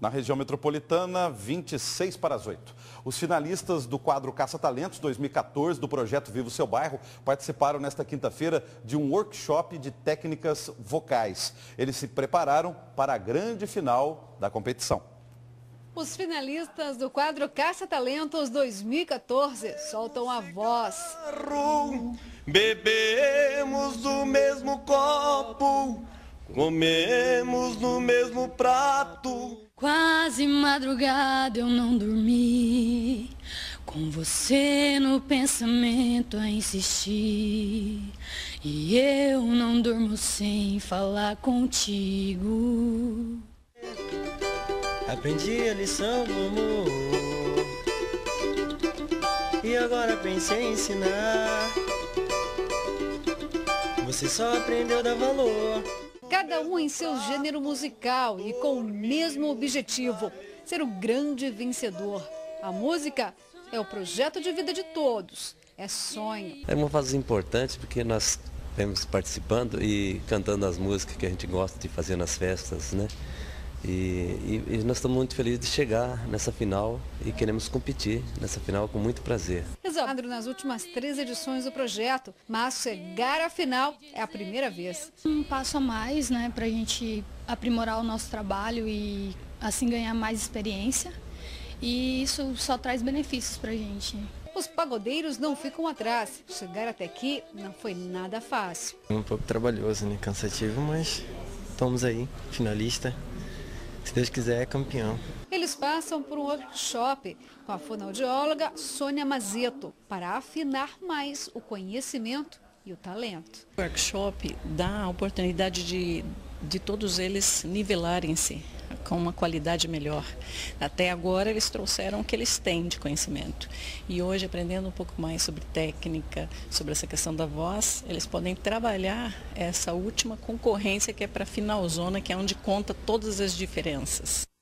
Na região metropolitana, 26 para as 8. Os finalistas do quadro Caça Talentos 2014 do projeto Viva o Seu Bairro participaram nesta quinta-feira de um workshop de técnicas vocais. Eles se prepararam para a grande final da competição. Os finalistas do quadro Caça Talentos 2014 soltam a voz. Bebemos do mesmo copo, comemos no mesmo prato. Quase madrugada eu não dormi, com você no pensamento a insistir. E eu não durmo sem falar contigo. Aprendi a lição do amor, e agora pensei em ensinar. Você só aprendeu a dar valor. Cada um em seu gênero musical e com o mesmo objetivo, ser o grande vencedor. A música é o projeto de vida de todos, é sonho. É uma fase importante porque nós vemos participando e cantando as músicas que a gente gosta de fazer nas festas, né? E nós estamos muito felizes de chegar nessa final e queremos competir nessa final com muito prazer. Exato nas últimas 3 edições do projeto, mas chegar à final é a primeira vez. Um passo a mais, né, para a gente aprimorar o nosso trabalho e assim ganhar mais experiência. E isso só traz benefícios para a gente. Os pagodeiros não ficam atrás. Chegar até aqui não foi nada fácil. Um pouco trabalhoso, né, cansativo, mas estamos aí, finalista. Se Deus quiser, é campeão. Eles passam por um workshop com a fonoaudióloga Sônia Mazeto para afinar mais o conhecimento e o talento. O workshop dá a oportunidade de todos eles nivelarem-se com uma qualidade melhor. Até agora eles trouxeram o que eles têm de conhecimento. E hoje, aprendendo um pouco mais sobre técnica, sobre essa questão da voz, eles podem trabalhar essa última concorrência que é para a finalzona, que é onde conta todas as diferenças.